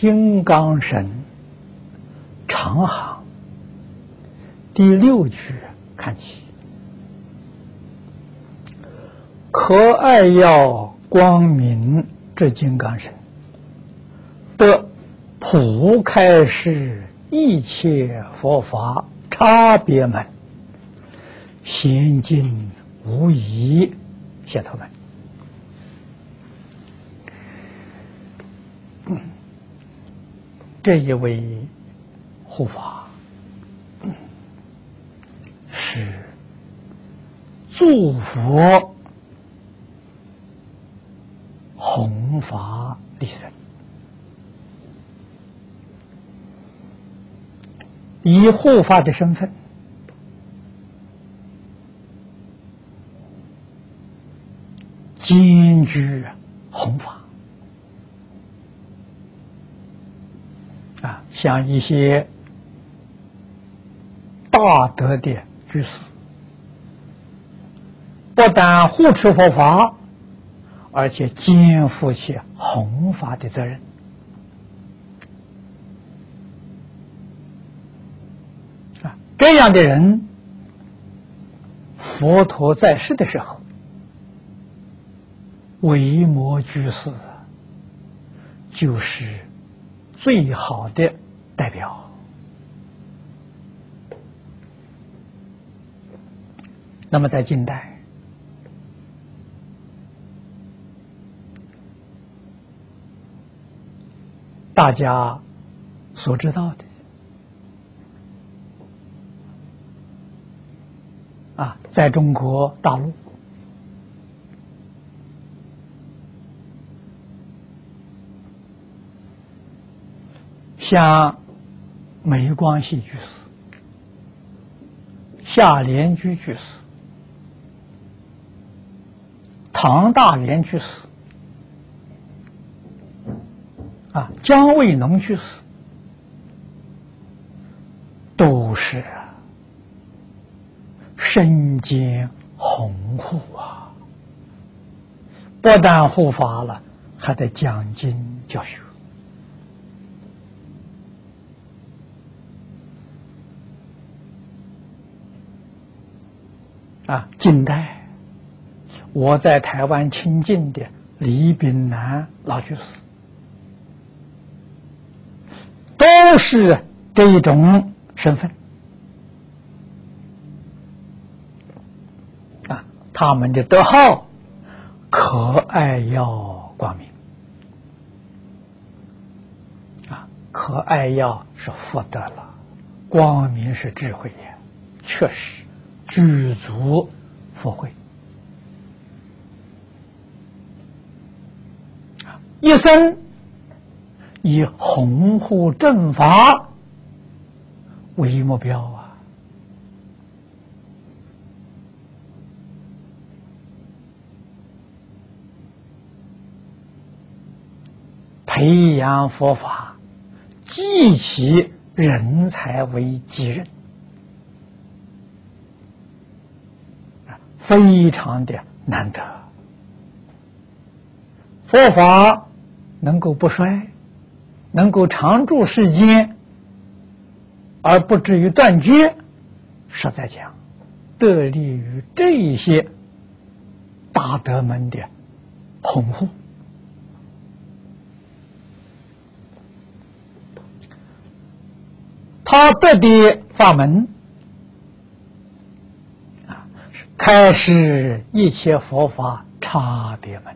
金刚神长行第6句看起，可爱要光明之金刚神，得普开示一切佛法差别门，贤经无疑解脱门。这一位护法是诸佛弘法利生，以护法的身份兼具弘法像一些大德的居士，不但护持佛法，而且肩负起弘法的责任。这样的人，佛陀在世的时候，维摩居士就是最好的代表。那么在近代，大家所知道的在中国大陆像梅光系居士、夏莲居居士、唐大莲居士姜卫农居士，都是身兼弘护不但护法了，还得讲经教学近代我在台湾亲近的李炳南老居士，都是这一种身份他们的德号可爱要光明可爱要是福德了，光明是智慧也，确实具足佛慧，一生以弘护正法为目标培养佛法，积其人才为己任，非常的难得。佛法能够不衰，能够常驻世间，而不至于断绝，实在讲，得力于这一些大德们的弘护。他得的法门开示一切佛法差别门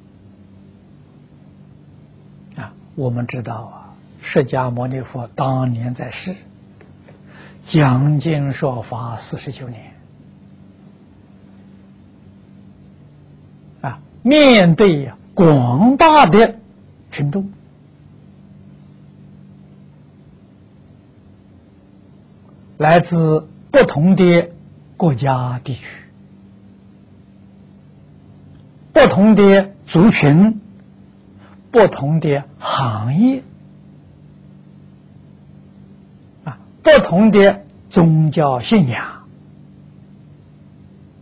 我们知道释迦牟尼佛当年在世，讲经说法49年面对广大的群众，来自不同的国家地区，不同的族群，不同的行业不同的宗教信仰，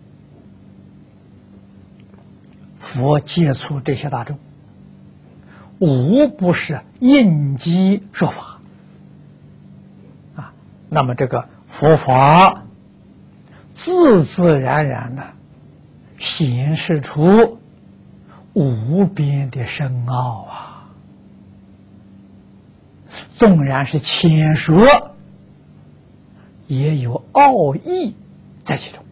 佛接触这些大众， 无不是应机说法啊。那么这个佛法自自然然的显示出无边的深奥啊，纵然是浅说，也有奥义在其中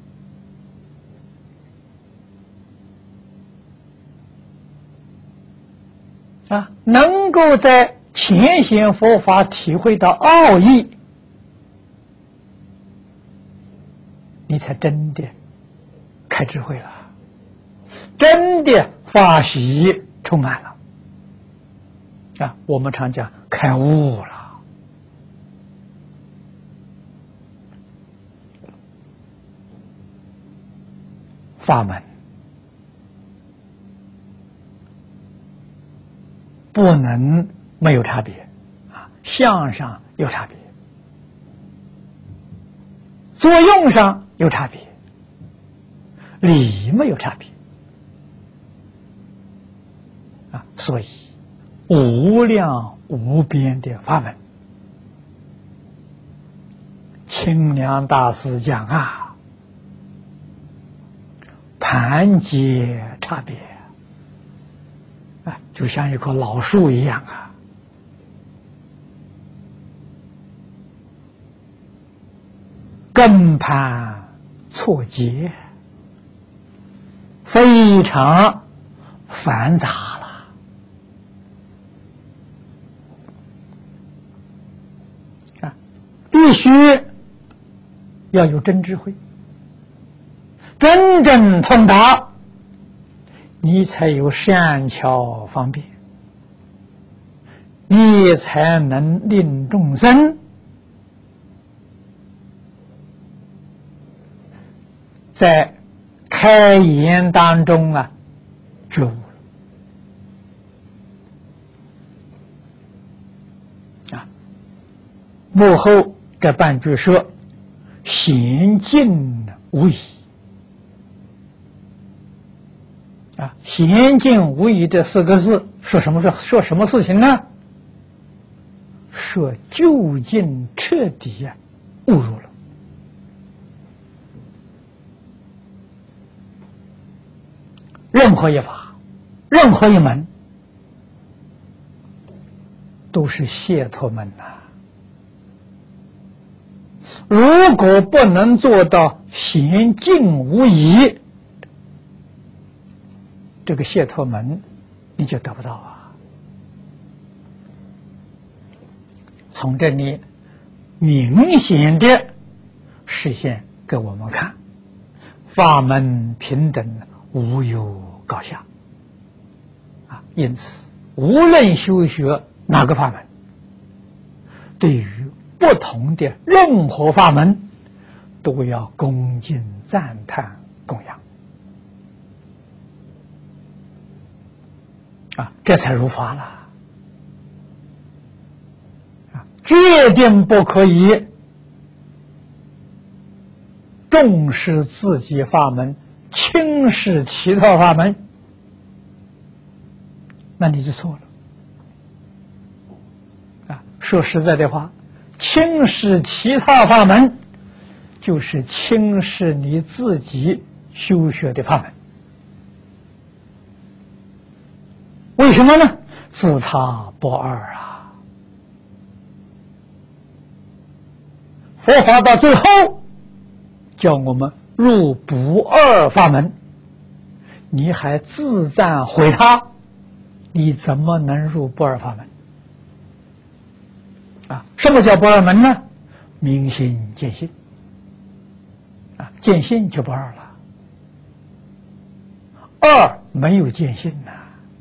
啊。能够在浅显佛法体会到奥义，你才真的开智慧了，真的法喜充满了啊！我们常讲开悟了。法门不能没有差别啊，相上有差别，作用上有差别，理没有差别啊，所以无量无边的法门，清凉大师讲啊，盘结差别啊，就像一棵老树一样啊，根盘错节，非常繁杂了啊！必须要有真智慧，真正通达，你才有善巧方便，你才能令众生在开言当中啊觉悟了啊。幕后这半句说闲静无疑啊，闲静无疑这四个字说什么事情呢？说究竟彻底啊误入了。任何一法，任何一门，都是解脱门呐。如果不能做到闲静无疑，这个解脱门你就得不到啊。从这里明显的实现给我们看，法门平等，无有高下啊！因此，无论修学哪个法门，对于不同的任何法门，都要恭敬赞叹供养啊，这才如法了啊！决定不可以重视自己法门，轻视其他法门，那你就错了啊！说实在的话，轻视其他法门，就是轻视你自己修学的法门。为什么呢？自他不二啊！佛法到最后叫我们入不二法门，你还自赞毁他，你怎么能入不二法门啊？什么叫不二门呢？明心见性啊，见性就不二了，二没有见性呐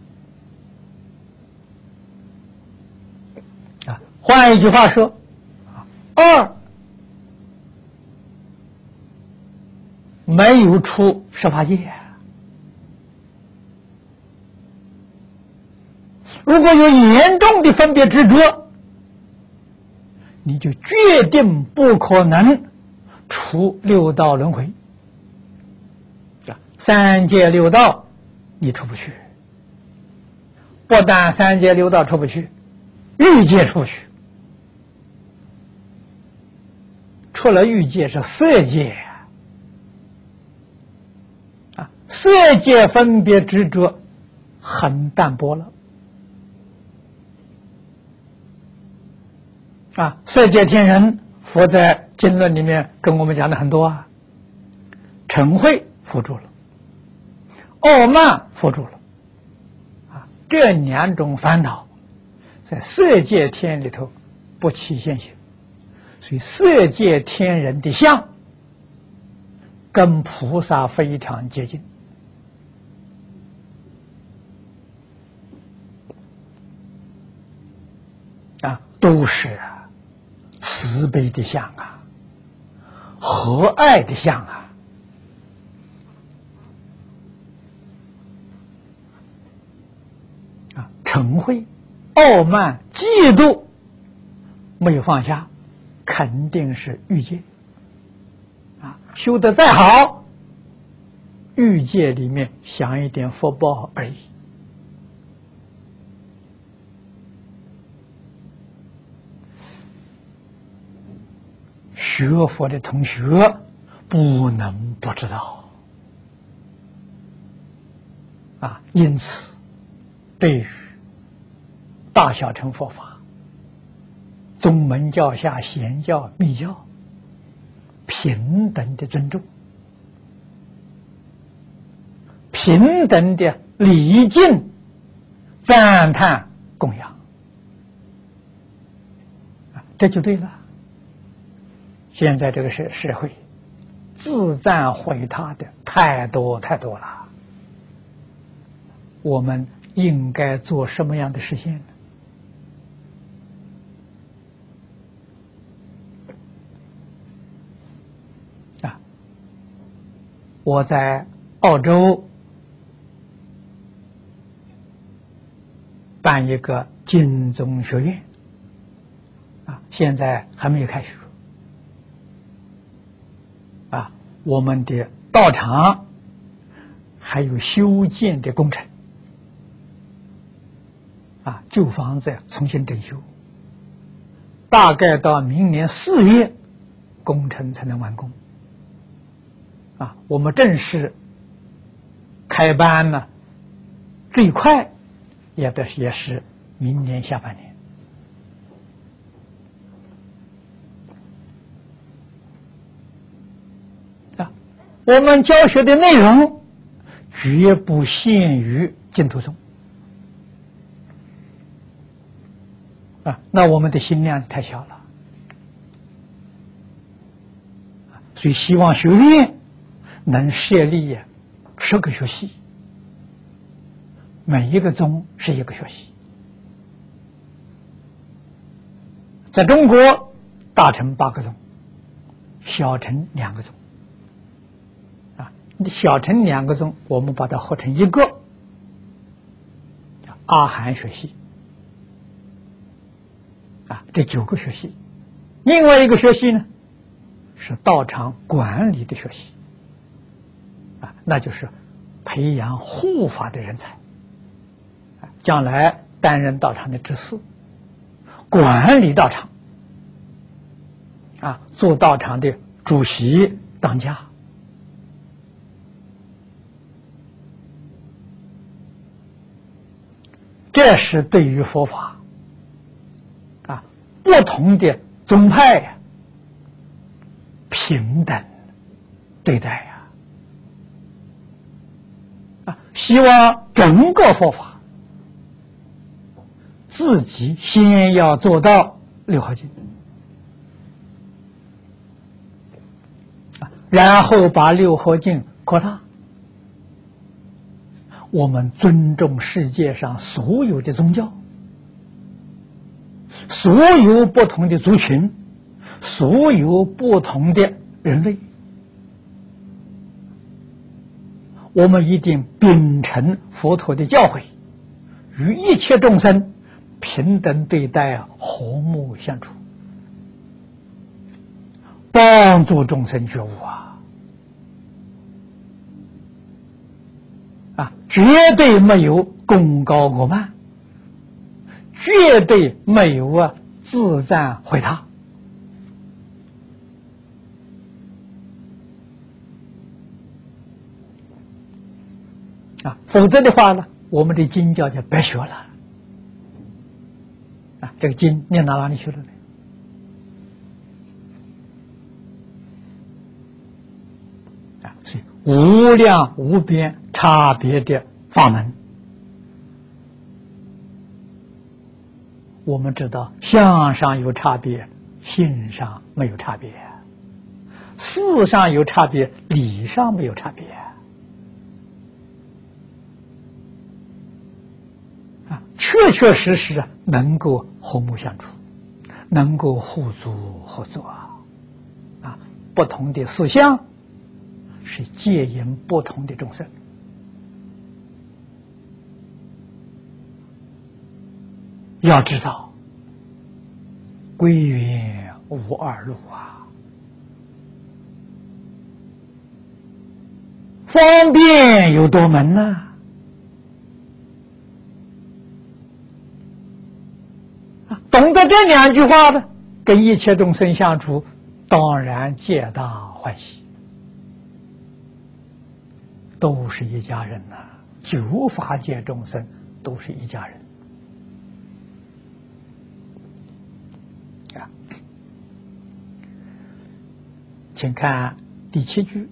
啊。换一句话说，二没有出十法界。如果有严重的分别执着，你就决定不可能出六道轮回啊，三界六道你出不去， 不但三界六道出不去，欲界出不去。除了欲界是色界啊，色界分别执着很淡薄了啊。色界天人，佛在经论里面跟我们讲的很多啊，嗔恚伏住了，傲慢伏住了啊，这两种烦恼在色界天里头不起现行。所以色界天人的相跟菩萨非常接近啊，都是慈悲的相啊，和蔼的相啊。啊，嗔恚、傲慢、嫉妒没有放下，肯定是欲界啊，修得再好，欲界里面享一点福报而已。学佛的同学不能不知道啊，因此对于大小乘佛法、宗门教下显教密教平等的尊重，平等的礼敬、赞叹、供养，这就对了。现在这个社会自赞毁他的太多太多了，我们应该做什么样的实现呢？我在澳洲办一个经宗学院啊，现在还没有开学啊。我们的道场还有修建的工程啊，旧房子重新整修，大概到明年4月工程才能完工。啊，我们正式开班呢，最快也是明年下半年。啊，我们教学的内容绝不限于净土宗。啊，那我们的心量太小了，所以希望学院能设立10个学系，每一个宗是一个学系。在中国，大乘8个宗，小乘2个宗。啊，小乘2个宗，我们把它合成一个，叫阿含学系。啊，这9个学系。另外一个学系呢，是道场管理的学系。啊，那就是培养护法的人才，将来担任道场的执事，管理道场，啊，做道场的主席当家。这是对于佛法啊不同的宗派平等对待呀。希望整个佛法自己先要做到6合敬，然后把6合敬扩大。我们尊重世界上所有的宗教，所有不同的族群，所有不同的人类。我们一定秉承佛陀的教诲，与一切众生平等对待，和睦相处，帮助众生觉悟绝对没有功高我慢， 绝对没有自赞毁他。否则的话呢，我们的经教就白学了。这个经念到哪里去了呢？所以无量无边差别的法门，我们知道相上有差别，性上没有差别；事上有差别，理上没有差别。确确实实能够和睦相处，能够互助合作不同的思想是接引不同的众生。要知道，归元无二路方便有多门呢？懂得这两句话的，跟一切众生相处，当然皆大欢喜，都是一家人呐。九法界众生都是一家人请看第7句：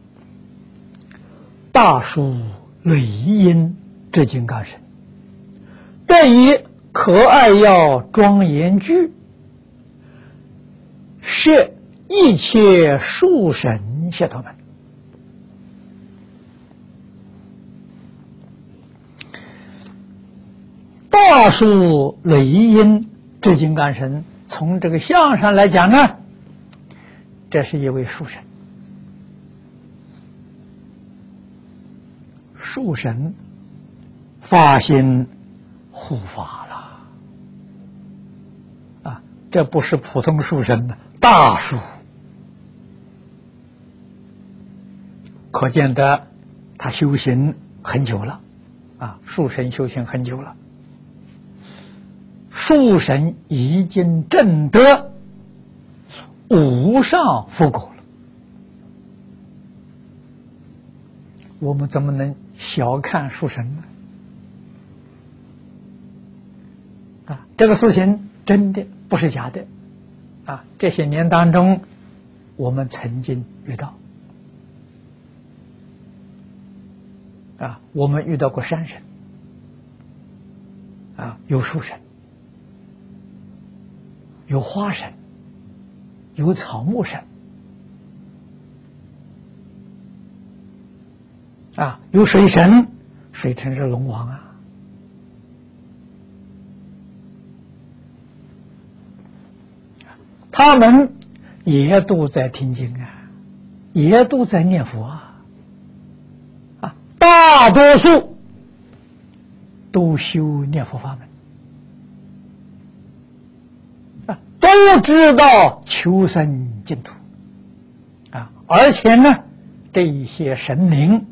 大树累阴之金刚身，得以可爱要庄严具，摄一切殊神解脱门。大树累阴之金刚身，从这个相上来讲呢，这是一位殊神。殊神发心护法了这不是普通殊神的大殊，可见得他修行很久了殊神修行很久了。殊神已经证得无上佛果了，我们怎么能小看殊神呢？这个事情真的不是假的这些年当中，我们曾经遇到我们遇到过山神有树神，有花神，有草木神有水神，水神是龙王他们也都在听经也都在念佛大多数都修念佛法门都知道求生净土而且呢，这一些神灵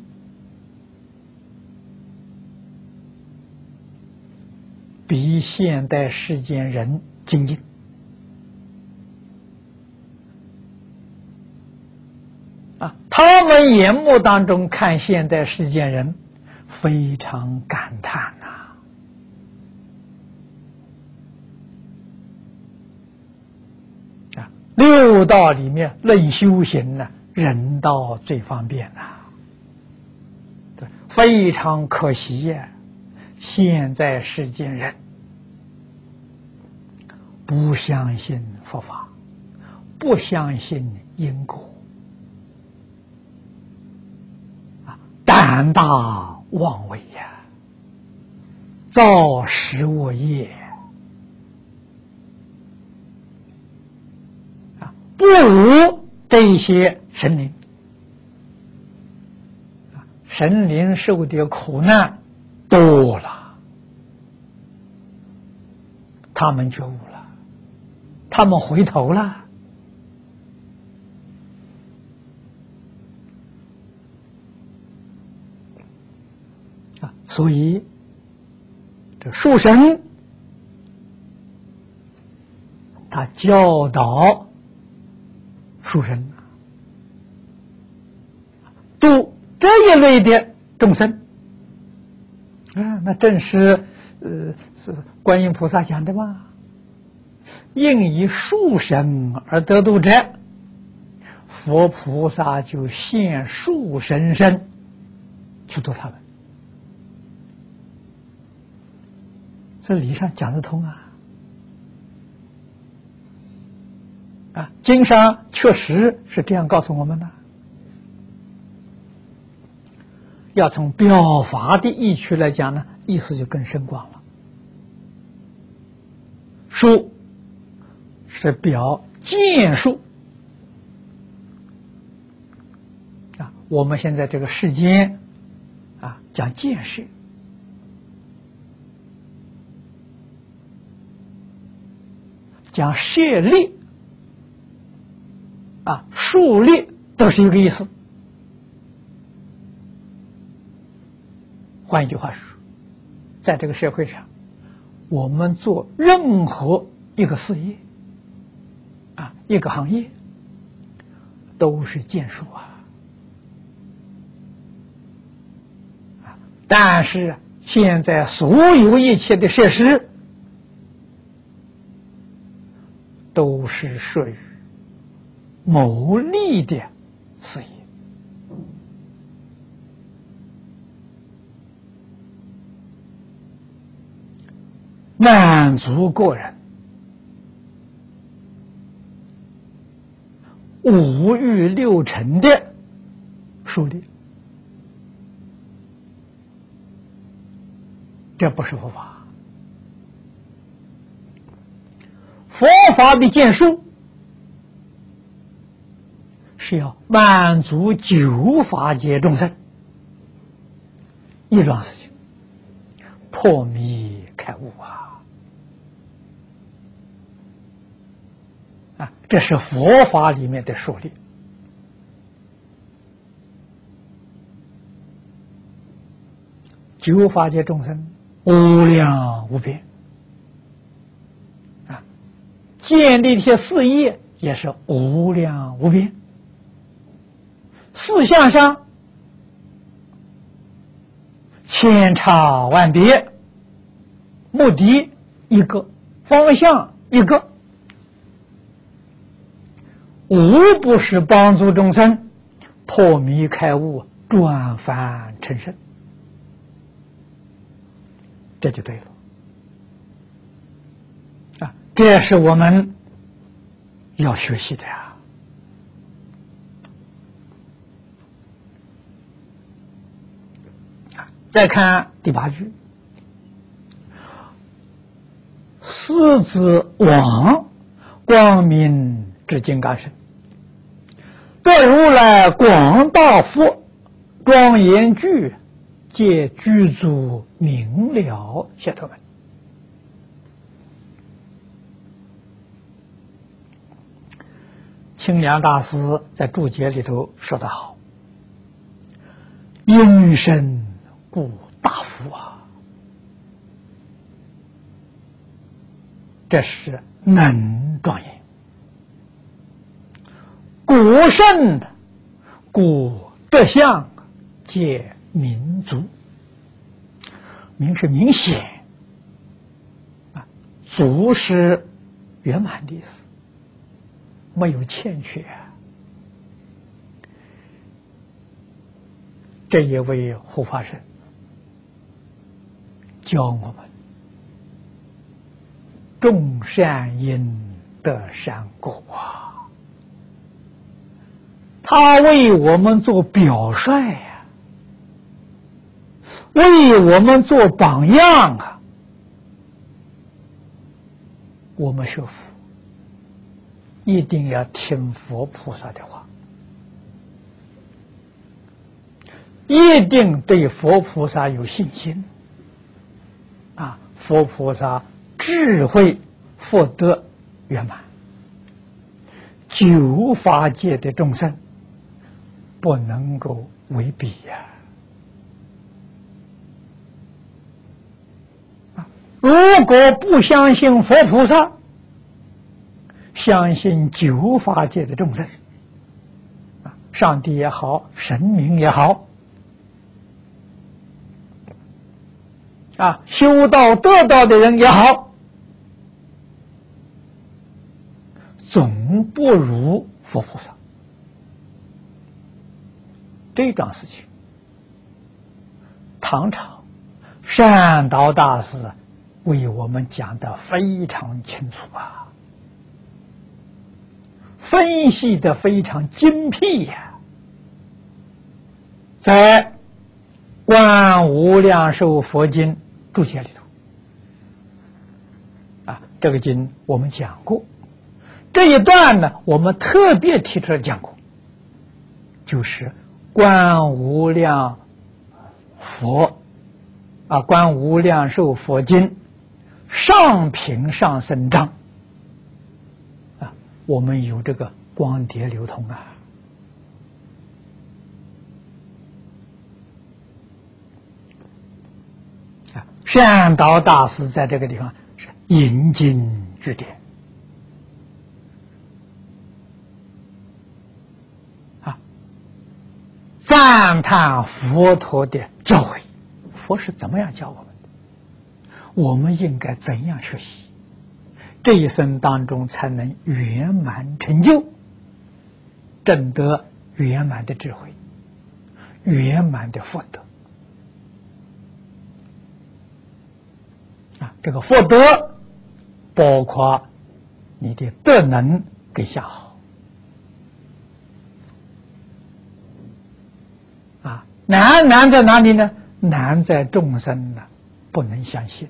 比现代世间人精进他们眼目当中看现代世间人非常感叹六道里面论修行人道最方便非常可惜现在世间人不相信佛法，不相信因果胆大妄为造十恶业不如这些神灵神灵受的苦难多了，他们觉悟了，他们回头了所以这殊神他教导书生度这一类的众生啊，那正是是观音菩萨讲的嘛。应以树身而得度者，佛菩萨就现树身身去度他们。这理上讲得通啊！啊，经上确实是这样告诉我们的。要从表法的意趣来讲呢，意思就更深广了。树是表见树啊，我们现在这个世间啊讲见识，讲舍利啊，树立都是一个意思。换一句话说，在这个社会上，我们做任何一个事业啊，一个行业，都是建树啊。但是现在所有一切的设施，都是属于牟利的事业。满足个人五欲六尘的树立，这不是佛法。佛法的建树是要满足九法界众生一桩事情，破迷开悟啊，这是佛法里面的树立。九法界众生无量无边啊，建立一些事业也是无量无边。事项上千差万别，目的一个，方向一个，无不是帮助众生破迷开悟，转凡成圣，这就对了啊！这是我们要学习的呀。再看第8句，狮子王光明之金刚身，得如来广大佛庄严具，皆具足明了解脱门。清凉大师在注解里头说得好，因身故大福啊，这是能庄严。故圣故德相皆明足，明是明显啊，足是圆满的意思，没有欠缺。这一位护法神教我们种善因得善果啊，他为我们做表率呀，为我们做榜样啊。我们学佛一定要听佛菩萨的话，一定对佛菩萨有信心啊！佛菩萨智慧福德圆满，九法界的众生不能够违背呀！如果不相信佛菩萨， 相信九法界的众生，上帝也好，神明也好，修道得道的人也好，总不如佛菩萨。这桩事情，唐朝善导大师为我们讲得非常清楚分析得非常精辟在《观无量寿佛经》注解里头这个经我们讲过，这一段呢，我们特别提出来讲过，就是《观无量寿佛经》上品上生章我们有这个光碟流通善导大师在这个地方是引经据典赞叹佛陀的教诲，佛是怎么样教我们的，我们应该怎样学习，这一生当中才能圆满成就，证得圆满的智慧，圆满的福德这个福德包括你的德能跟相好难在哪里呢？难在众生呢不能相信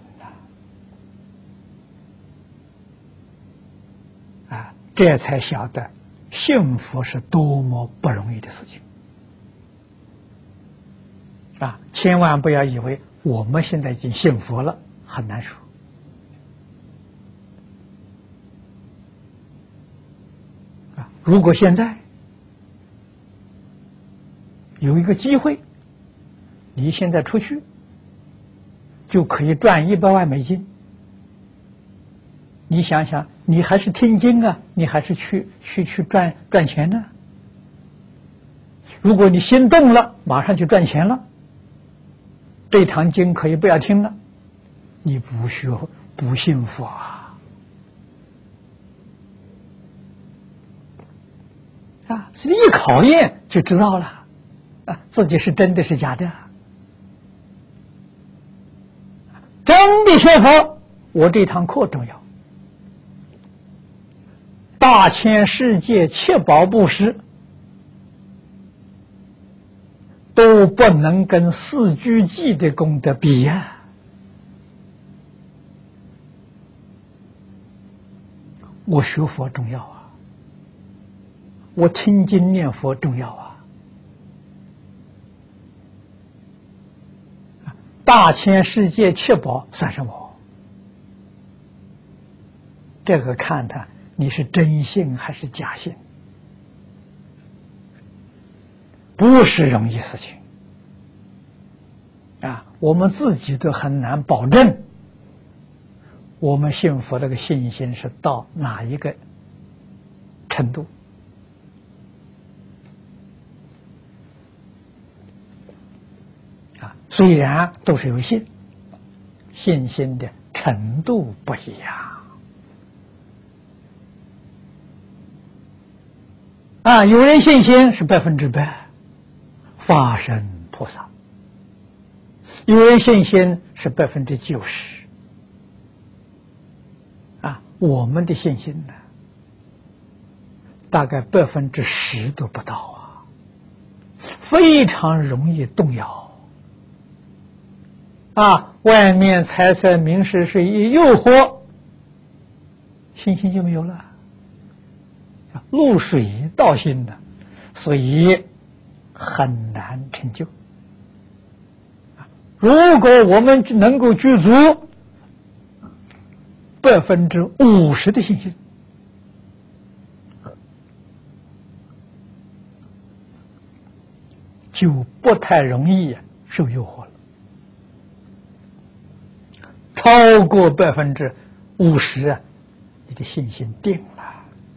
这才晓得信佛是多么不容易的事情千万不要以为我们现在已经信佛了很难说如果现在有一个机会，你现在出去就可以赚100万美金，你想想，你还是听经你还是去赚钱呢？如果你心动了，马上就赚钱了，这堂经可以不要听了，你不学不信佛是一考验就知道了自己是真的是假的真的学佛，我这堂课重要，大千世界7宝布施都不能跟4句偈的功德比我学佛重要我听经念佛重要大千世界7宝算什么？这个看他你是真信还是假信，不是容易事情我们自己都很难保证我们信佛这个信心是到哪一个程度虽然都是有信，信心的程度不一样有人信心是100%法身菩萨，有人信心是90%我们的信心呢大概10%都不到非常容易动摇外面财色名食睡一诱惑，信心就没有了，入水道心的，所以很难成就。如果我们能够具足50%的信心，就不太容易受诱惑了。超过50%你的信心定了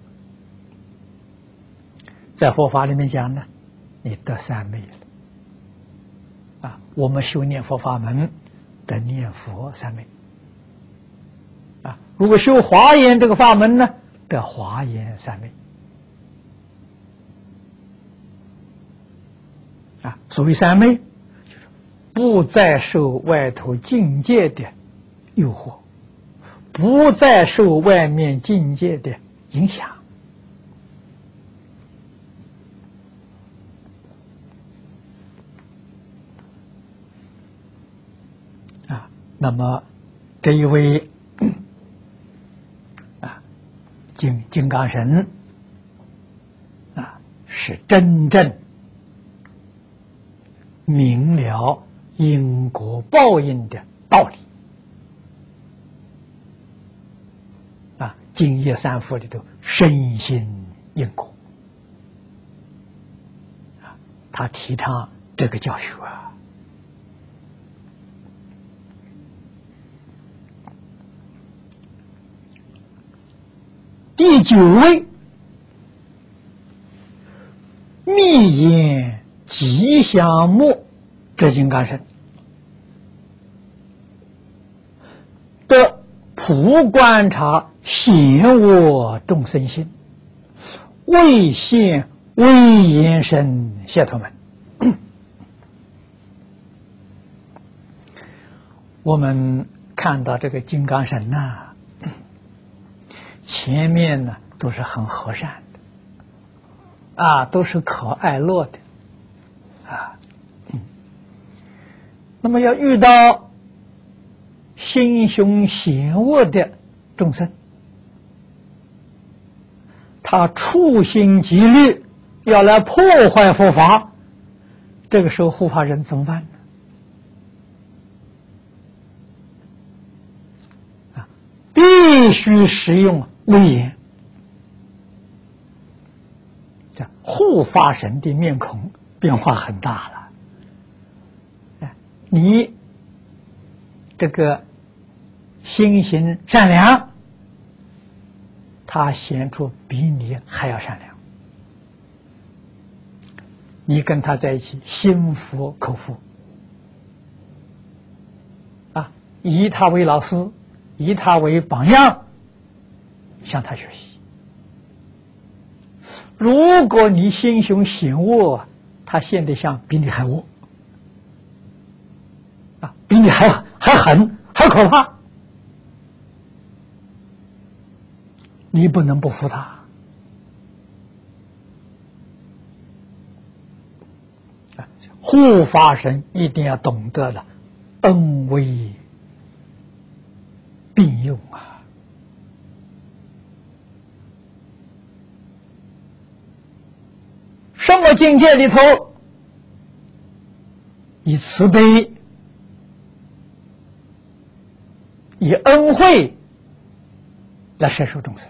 在佛法里面讲呢，你得三昧了。我们修念佛法门得念佛三昧。如果修华严这个法门呢，得华严三昧。所谓三昧，就是不再受外头境界的诱惑，不再受外面境界的影响。那么这一位金刚神是真正明了因果报应的道理。净业三福里头深信因果，他提倡这个教学第9位，密言吉祥目之金刚身，得普观察显我众生心，为现威严身解脱门。我们看到这个金刚神前面呢都是很和善的，都是可爱乐的，那么要遇到心胸险恶的众生，他处心积虑要来破坏佛法，这个时候护法人怎么办呢？必须使用威严。这护法神的面孔变化很大了。你这个心行善良，他显出比你还要善良。你跟他在一起，心服口服，以他为老师，以他为榜样，向他学习。如果你心胸险恶，他现得像比你还恶，比你还狠，还可怕，你不能不服他。护法神一定要懂得了恩威并用什么境界里头以慈悲以恩惠来摄受众生，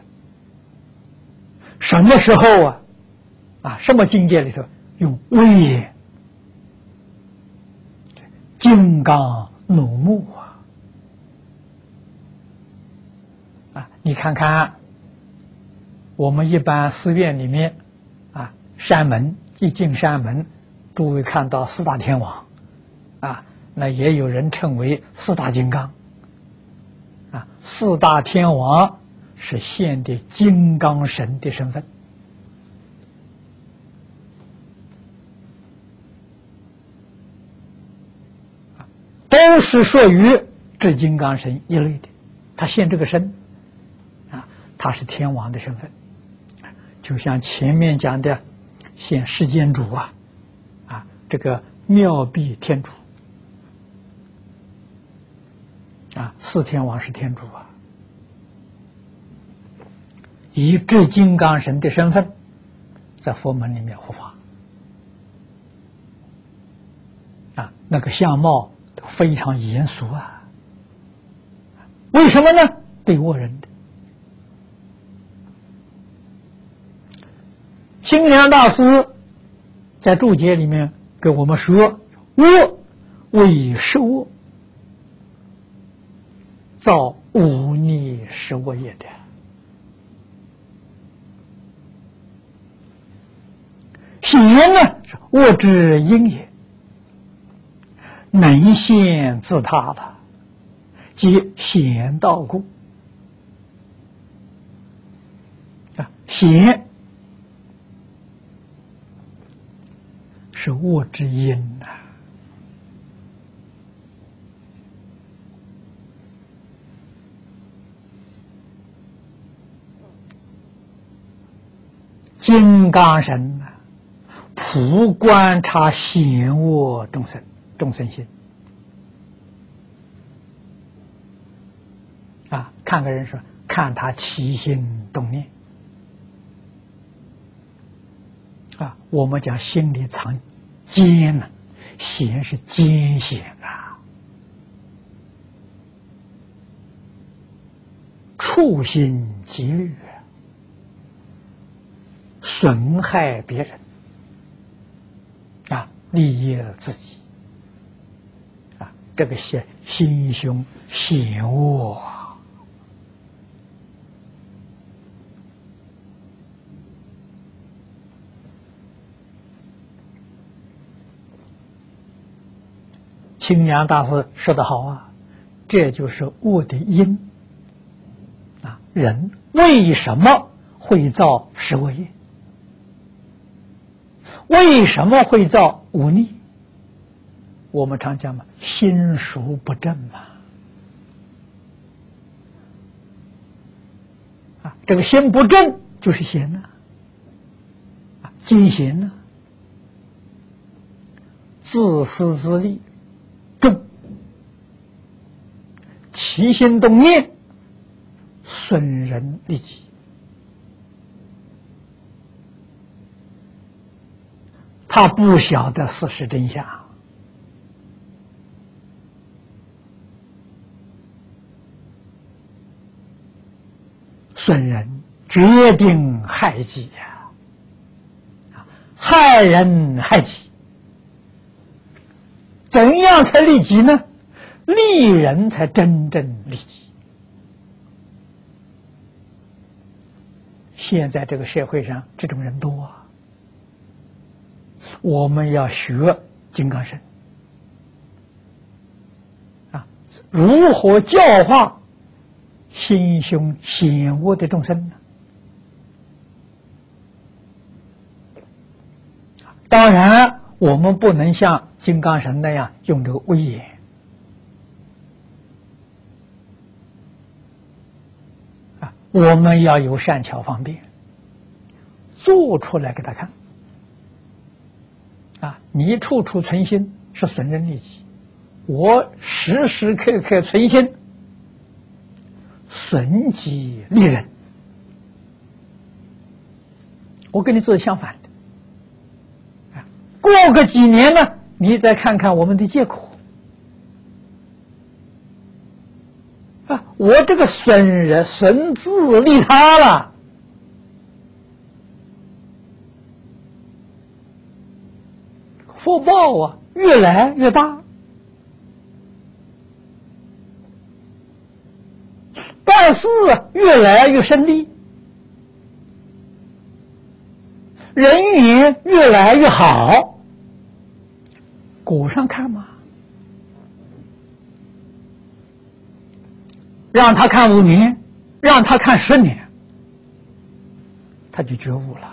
什么时候什么境界里头用威严金刚怒目你看看我们一般寺院里面山门一进山门，诸位看到四大天王那也有人称为四大金刚四大天王是现的金刚神的身份，都是属于至金刚神一类的。他现这个身他是天王的身份，就像前面讲的现世间主这个妙臂天主四天王是天主以至金刚神的身份在佛门里面护法那个相貌都非常严肃为什么呢？对恶人的。清凉大师在注解里面跟我们说，恶为十恶，造忤逆十恶业的。 贤呢是物之因也，能现自他了，即贤道故。贤是物之因呐。金刚神呐，普观察贤恶众生心啊！看个人说，看他起心动念啊！我们讲心里藏奸呢，贤是奸险啊，处心积虑，损害别人啊，利益了自己啊，这个心胸险恶啊。清凉大师说得好啊，这就是恶的因啊。人为什么会造十恶业？为什么会造忤逆？我们常讲嘛，心术不正嘛。啊，这个心不正就是邪呢，啊，奸邪呢，自私自利重，起心动念损人利己。他不晓得事实真相，损人决定害己呀，害人害己。怎样才利己呢？利人才真正利己。现在这个社会上这种人多啊，我们要学金刚神啊，如何教化心胸险恶的众生呢？当然，我们不能像金刚神那样用这个威严啊，我们要有善巧方便，做出来给他看。啊，你处处存心是损人利己，我时时刻刻存心损己利人。我跟你做的相反的，啊，过个几年呢，你再看看我们的结果。啊，我这个损自利他了。福报啊，越来越大，办事啊，越来越顺利，人缘越来越好。果上看嘛，让他看5年，让他看10年，他就觉悟了。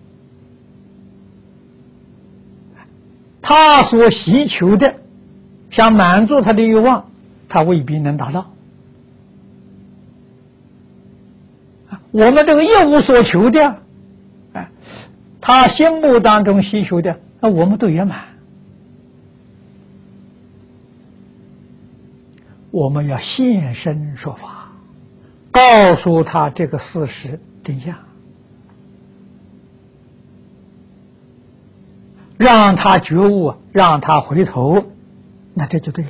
他所希求的，想满足他的欲望，他未必能达到。我们这个业无所求的，他心目当中希求的，那我们都圆满。我们要现身说法，告诉他这个事实真相，让他觉悟，让他回头，那这就对了。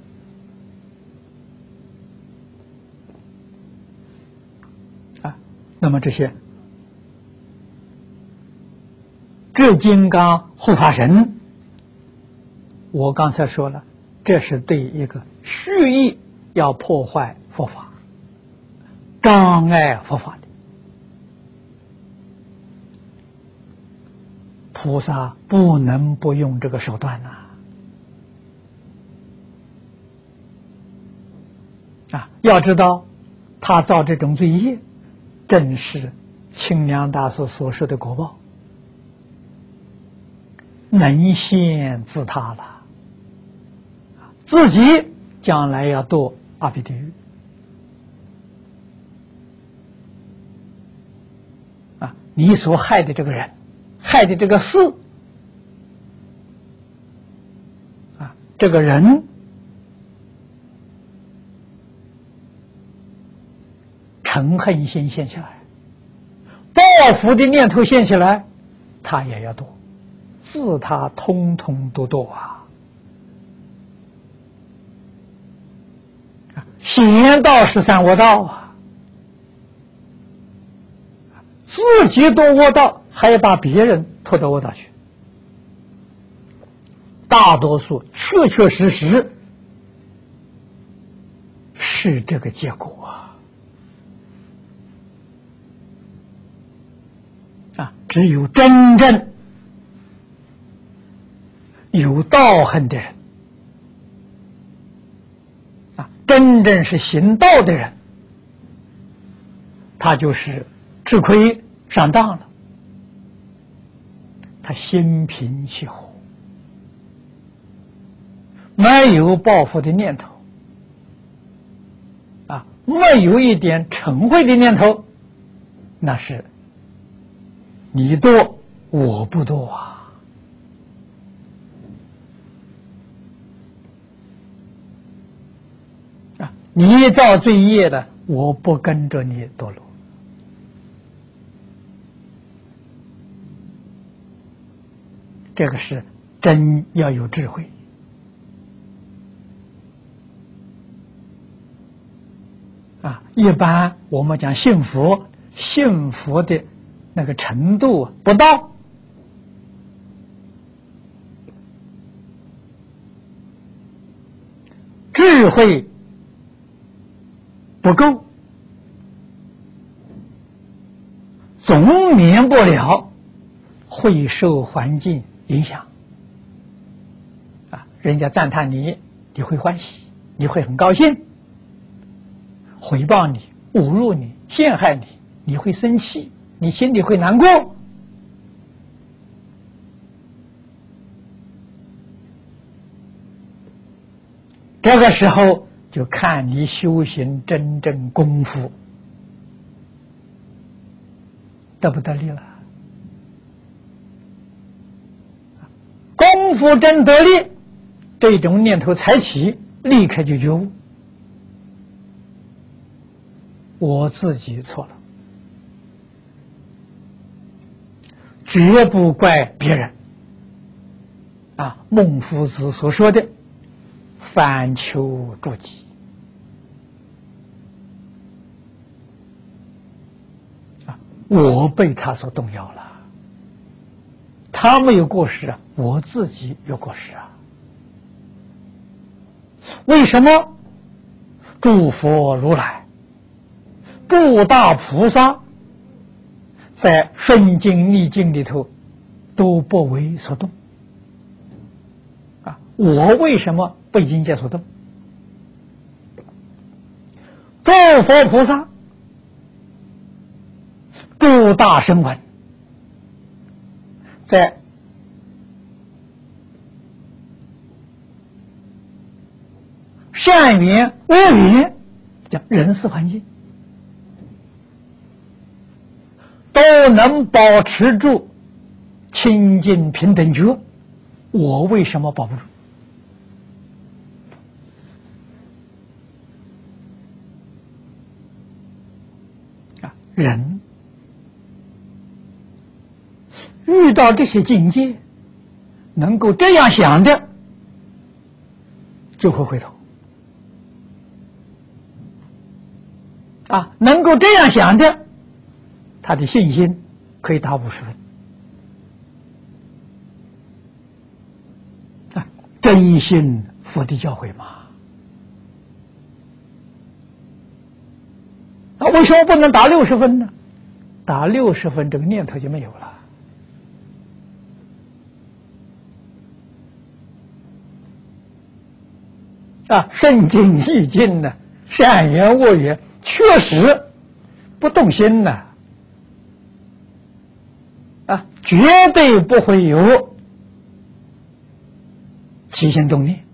啊，那么这些至金刚护法神，我刚才说了，这是对一个蓄意要破坏佛法、障碍佛法的， 菩萨不能不用这个手段呐！要知道，他造这种罪业，正是清凉大师所说的果报，能现自他了，自己将来要堕阿鼻地狱。你所害的这个人，害的这个事，这个人嗔恨心现起来，报复的念头现起来，他也要堕，自他通通都堕啊！先到13恶道啊！自己堕恶道，还要把别人拖到恶道去。大多数确确实实是这个结果啊！只有真正有道行的人真正是行道的人，他就是吃亏上当了，他心平气和，没有报复的念头没有一点嗔恚的念头，那是你堕我不堕你造罪业的，我不跟着你堕落。这个是真要有智慧一般我们讲信佛，信佛的那个程度不到，智慧不够，总免不了会受环境影响人家赞叹你，你会欢喜，你会很高兴；诽谤你、侮辱你、陷害你，你会生气，你心里会难过。这个时候就看你修行真正功夫得不得力了。功夫真得力，这种念头才起，立刻就觉悟，我自己错了，绝不怪别人孟夫子所说的反求诸己我被他所动摇了，他没有过失我自己有过失为什么诸佛如来、诸大菩萨在顺境逆境里头都不为所动我为什么被境界所动？诸佛菩萨、诸大声闻在善缘恶缘叫人事环境都能保持住清净平等觉，我为什么保不住人遇到这些境界能够这样想的，就会回头能够这样想的，他的信心可以达50分真信佛的教诲嘛。为什么不能达60分呢？达60分这个念头就没有了顺境逆境呢，善言恶言，确实不动心呢，绝对不会有起心动念，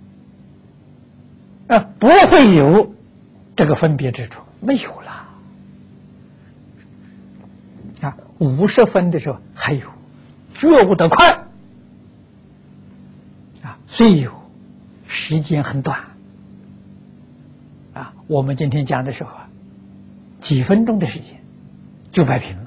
不会有这个分别之处，没有了。50分的时候还有觉悟得快，虽有时间很短，我们今天讲的时候几分钟的时间就摆平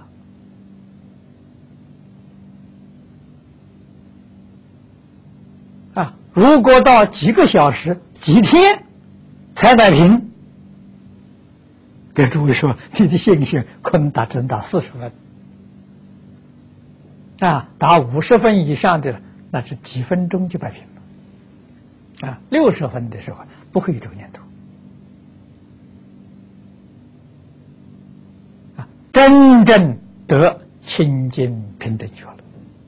了。如果到几个小时、几天才摆平，跟诸位说，你的信心可能只能打40分。打50分以上的，那是几分钟就摆平了。60分的时候不会有这个念头。真正得清净平等觉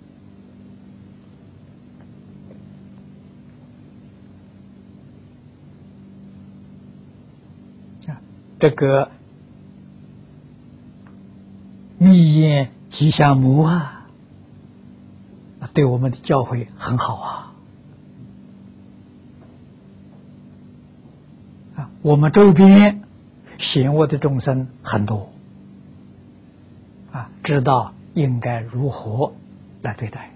了。这个密言吉祥母对我们的教诲很好我们周边险恶的众生很多知道应该如何来对待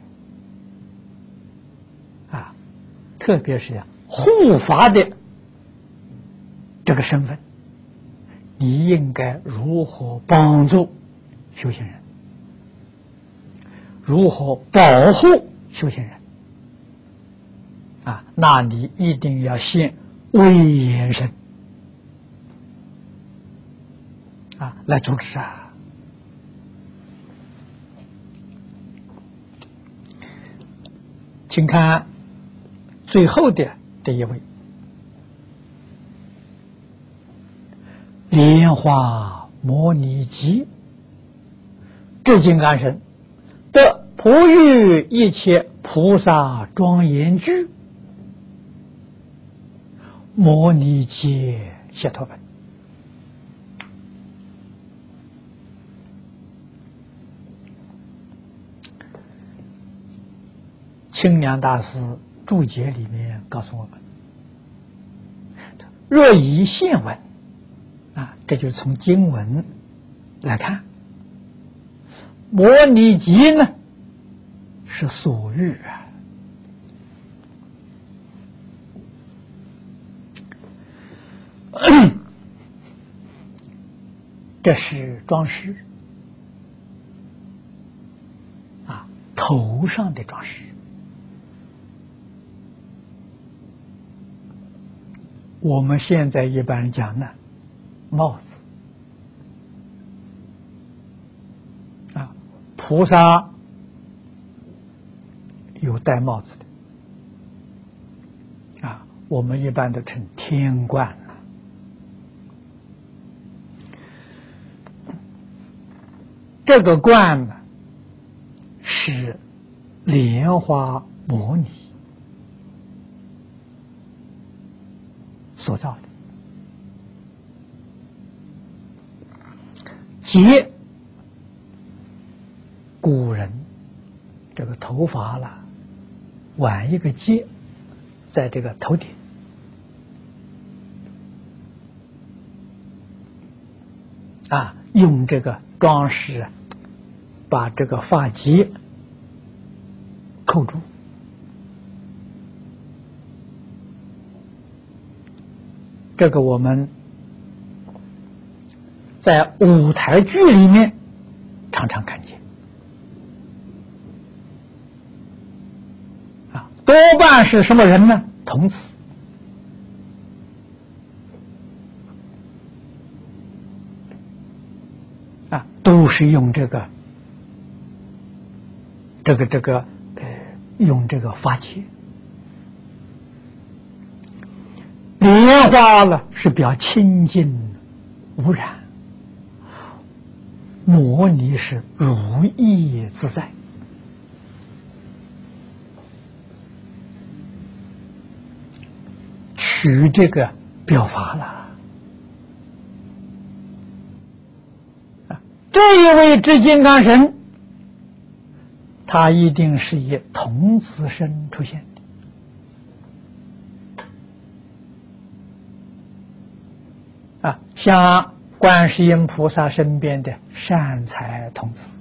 特别是护法的这个身份，你应该如何帮助修行人，如何保护修行人那你一定要现威严身来阻止请看最后的这一位，莲花摩尼集至金刚身得普遇一切菩萨庄严具摩尼界解脱本。清凉大师注解里面告诉我们，若以现文这就是从经文来看，摩尼集呢是所欲这是装饰头上的装饰。我们现在一般人讲呢，帽子菩萨有戴帽子的我们一般都称天冠这个冠呢是莲花摩尼所造的。结，古人这个头发挽一个结在这个头顶用这个装饰把这个发结扣住。这个我们在舞台剧里面常常看见多半是什么人呢？童子都是用用这个发结。莲花是表清净无染，摩尼是如意自在。 取这个表法了。这一位至金刚神，他一定是以童子身出现的像观世音菩萨身边的善财童子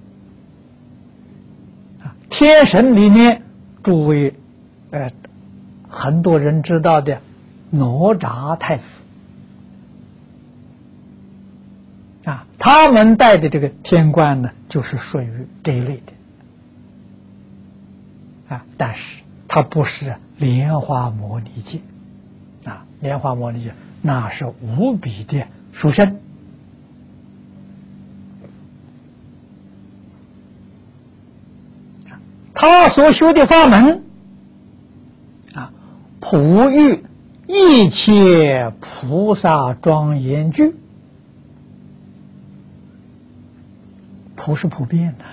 天神里面，诸位很多人知道的哪吒太子他们戴的这个天冠呢，就是属于这一类的但是它不是莲花摩尼界莲花摩尼界那是无比的殊胜他所修的法门普喻一切菩萨庄严具，普是普遍的，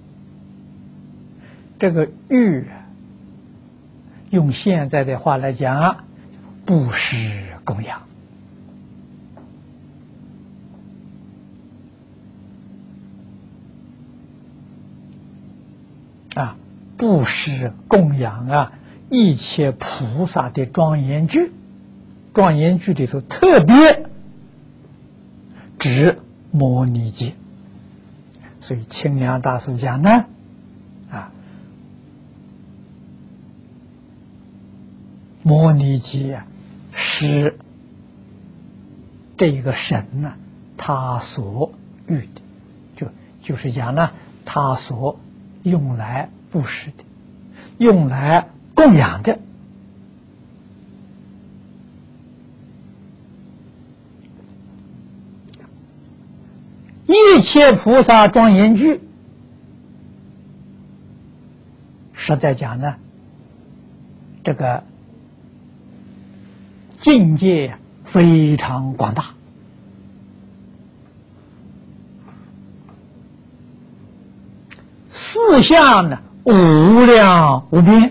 这个喻用现在的话来讲，布施供养布施供养一切菩萨的庄严具，庄严具里头特别指摩尼界，所以清凉大师讲呢摩尼界是这一个神呢他所喻的，就是讲呢他所用来布施的，用来供养的一切菩萨庄严具，实在讲呢，这个境界非常广大，四相呢无量无边，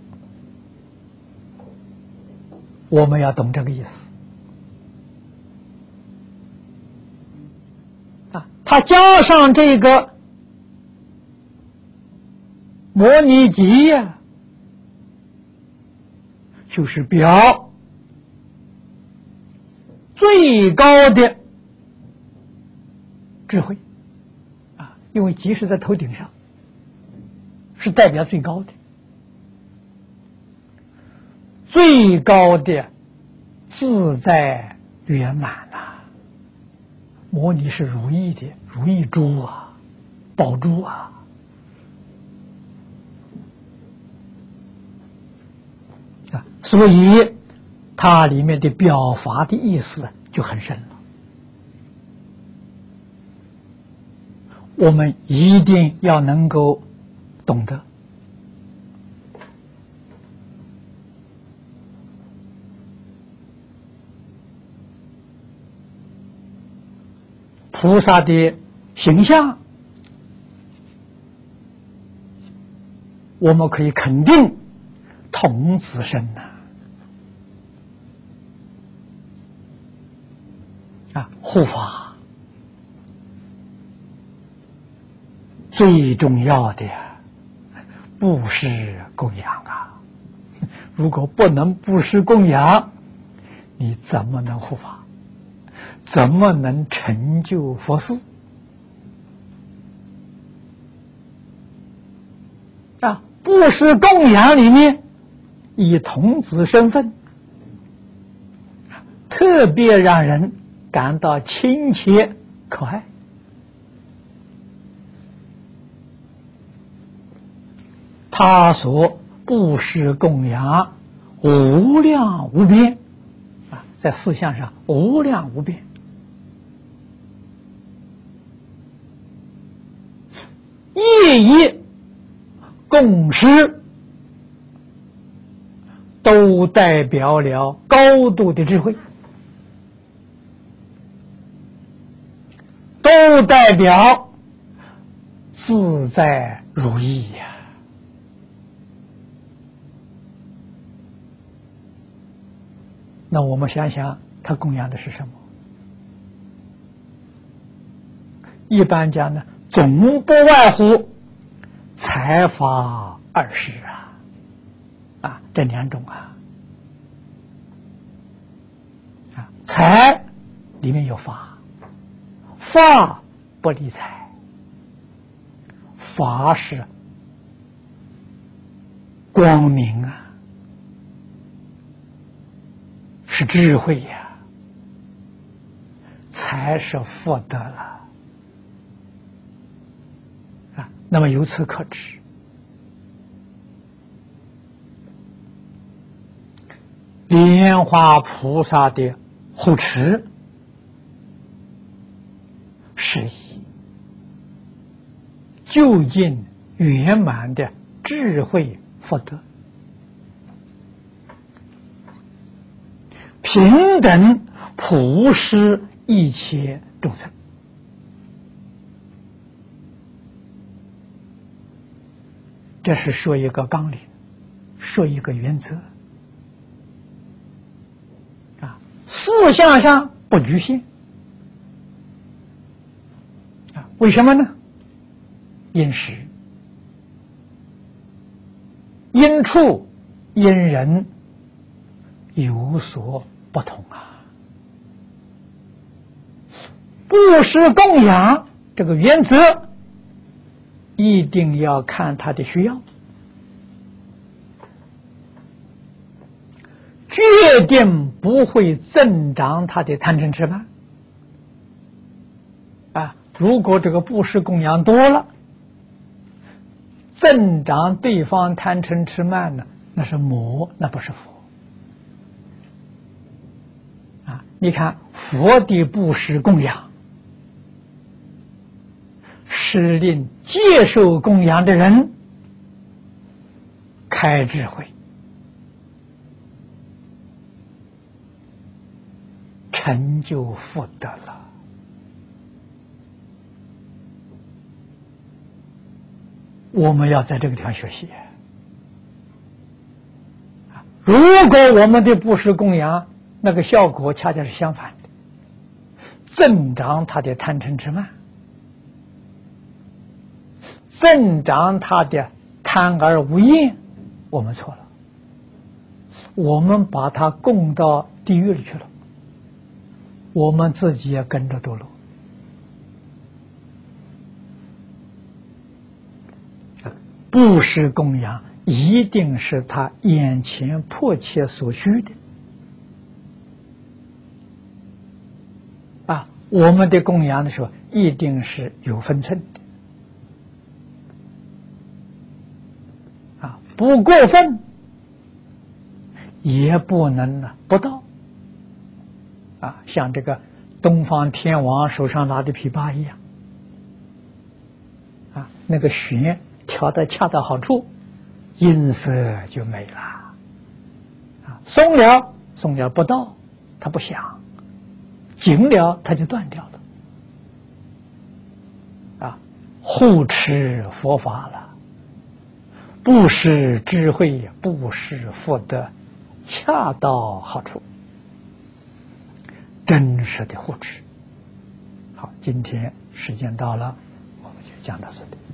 我们要懂这个意思它加上这个摩尼集就是表最高的智慧因为集是在头顶上，是代表最高的最高的自在圆满摩尼是如意的，如意珠宝珠所以它里面的表法的意思就很深了，我们一定要能够懂得。菩萨的形象，我们可以肯定童子身护法最重要的布施供养如果不能布施供养，你怎么能护法？怎么能成就佛事布施供养里面以童子身份特别让人感到亲切可爱他所布施供养无量无边在四相上无量无边一一供施都代表了高度的智慧，都代表自在如意那我们想想，他供养的是什么？一般讲呢，总不外乎财法二事啊，这两种财里面有法，法不离财，法是光明是智慧财是福德了那么由此可知，莲花菩萨的护持是以究竟圆满的智慧福德，平等普施一切众生。这是说一个纲领，说一个原则思想上不局限为什么呢？因时、因处、因人有所不同布施供养这个原则一定要看他的需要，决定不会增长他的贪嗔痴慢如果这个布施供养多了，增长对方贪嗔痴慢呢，那是魔，那不是佛你看佛的布施供养是令接受供养的人开智慧，成就福德了。我们要在这个地方学习。如果我们的布施供养那个效果恰恰是相反的，增长他的贪嗔痴慢，增长他的贪而无厌，我们错了，我们把他供到地狱里去了，我们自己也跟着堕落。布施供养一定是他眼前迫切所需的我们的供养的时候一定是有分寸的不过分也不能不到像这个东方天王手上拿的琵琶一样那个弦调得恰到好处，音色就美了松了不到它不响，紧了它就断掉了护持佛法了，布施智慧，布施福德，恰到好处，真实的护持。好，今天时间到了，我们就讲到这里。